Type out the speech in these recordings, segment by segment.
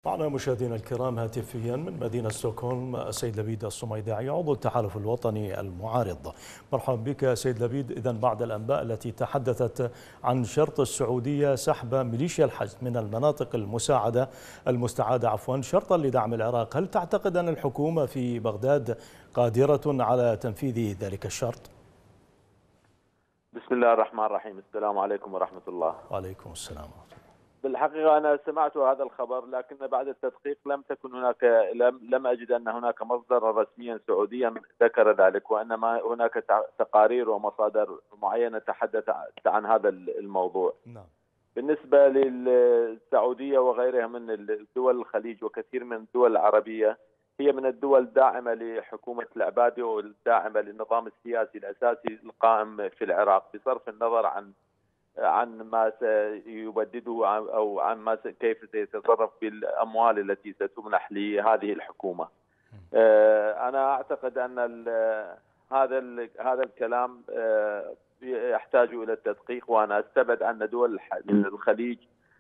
معنا مشاهدينا الكرام هاتفيا من مدينة ستوكهولم السيد لبيد الصميداعي عضو التحالف الوطني المعارض. مرحبا بك سيد لبيد. إذا بعد الأنباء التي تحدثت عن شرط السعودية سحب ميليشيا الحشد من المناطق المستعادة شرطا لدعم العراق، هل تعتقد أن الحكومة في بغداد قادرة على تنفيذ ذلك الشرط؟ بسم الله الرحمن الرحيم. السلام عليكم ورحمة الله. وعليكم السلام. بالحقيقة أنا سمعت هذا الخبر، لكن بعد التدقيق لم أجد أن هناك مصدرا رسميا سعوديا ذكر ذلك، وإنما هناك تقارير ومصادر معينة تحدثت عن هذا الموضوع. نعم. بالنسبة للسعودية وغيرها من دول الخليج وكثير من الدول العربية، هي من الدول الداعمة لحكومة العبادي والداعمة للنظام السياسي الأساسي القائم في العراق، بصرف النظر عن ما سيبدده أو عن كيف سيتصرف بالأموال التي ستمنح لهذه الحكومة. أنا أعتقد أن هذا الكلام يحتاج إلى التدقيق، وأنا أستبعد أن دول الخليج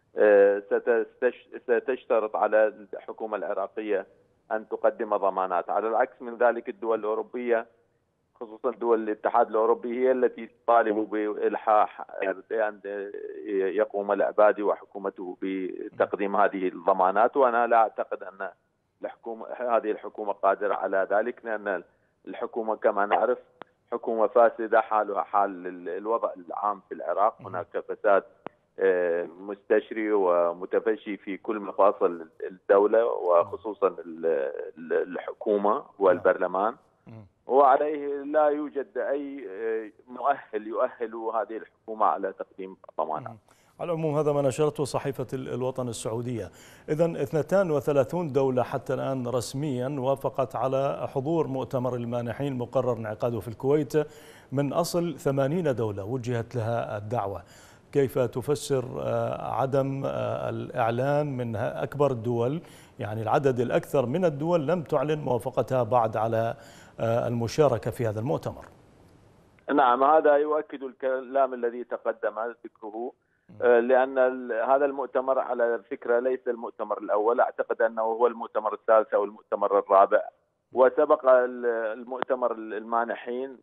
ستشترط على الحكومة العراقية أن تقدم ضمانات. على العكس من ذلك، الدول الأوروبية خصوصا دول الاتحاد الأوروبي هي التي تطالب بإلحاح أن يقوم العبادي وحكومته بتقديم هذه الضمانات، وأنا لا أعتقد أن هذه الحكومة قادرة على ذلك، لأن الحكومة كما نعرف حكومة فاسدة، حالها حال الوضع العام في العراق. هناك فساد مستشري ومتفشي في كل مفاصل الدولة، وخصوصا الحكومة والبرلمان، وعليه لا يوجد أي مؤهل يؤهل هذه الحكومة على تقديم ضمانات. على العموم هذا ما نشرته صحيفة الوطن السعودية. إذن 32 دولة حتى الآن رسميا وافقت على حضور مؤتمر المانحين مقرر انعقاده في الكويت من أصل 80 دولة وجهت لها الدعوة. كيف تفسر عدم الإعلان من أكبر الدول، يعني العدد الأكثر من الدول لم تعلن موافقتها بعد على المشاركة في هذا المؤتمر؟ نعم، هذا يؤكد الكلام الذي تقدم ذكره، لأن هذا المؤتمر على فكرة ليس المؤتمر الأول، أعتقد أنه هو المؤتمر الثالث أو المؤتمر الرابع، وسبق المؤتمر المانحين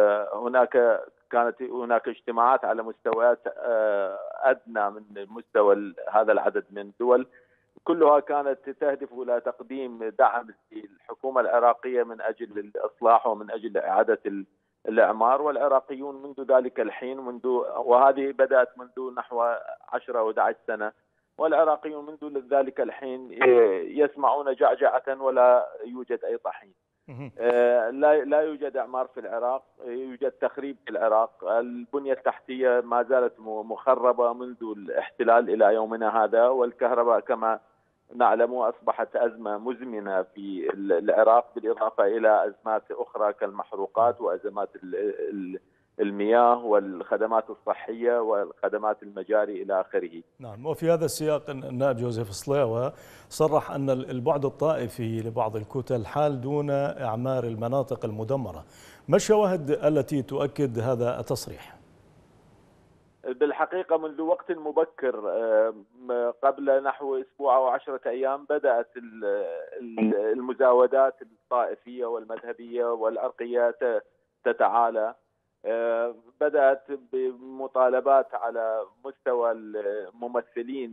كانت هناك اجتماعات على مستويات أدنى من مستوى هذا العدد من الدول، كلها كانت تهدف إلى تقديم دعم للحكومة العراقية من أجل الإصلاح ومن أجل إعادة الإعمار. والعراقيون منذ ذلك الحين وهذه بدأت منذ نحو 10 أو 11 سنة، والعراقيون منذ ذلك الحين يسمعون جعجعة ولا يوجد أي طحين. لا يوجد إعمار في العراق، يوجد تخريب في العراق. البنية التحتية ما زالت مخربة منذ الاحتلال إلى يومنا هذا، والكهرباء كما نعلم أصبحت أزمة مزمنة في العراق، بالإضافة إلى أزمات أخرى كالمحروقات وأزمات المياه والخدمات الصحية والخدمات المجاري إلى آخره. نعم. وفي هذا السياق النائب جوزيف صليوة صرح أن البعد الطائفي لبعض الكتل حال دون إعمار المناطق المدمرة. ما الشواهد التي تؤكد هذا التصريح؟ بالحقيقة منذ وقت مبكر قبل نحو أسبوع أو 10 أيام بدأت المزاودات الطائفية والمذهبية والعرقية تتعالى. بدأت بمطالبات على مستوى الممثلين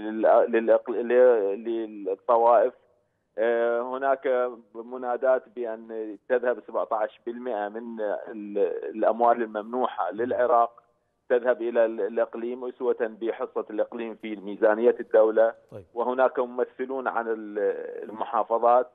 للطوائف. هناك منادات بأن تذهب 17% من الأموال الممنوحة للعراق تذهب إلى الإقليم أسوة بحصة الإقليم في ميزانية الدولة. طيب. وهناك ممثلون عن المحافظات،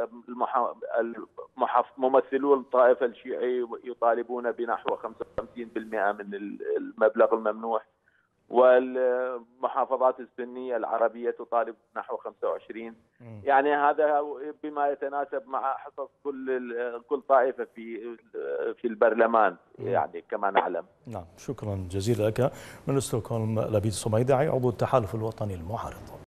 ممثلو الطائفة الشيعية يطالبون بنحو 55% من المبلغ الممنوح، والمحافظات السنية العربية تطالب نحو 25. يعني هذا بما يتناسب مع حصص كل طائفة في البرلمان، يعني كما نعلم. نعم، شكرا جزيلا لك. من ستوكهولم لبيد الصميداعي عضو التحالف الوطني المعارض.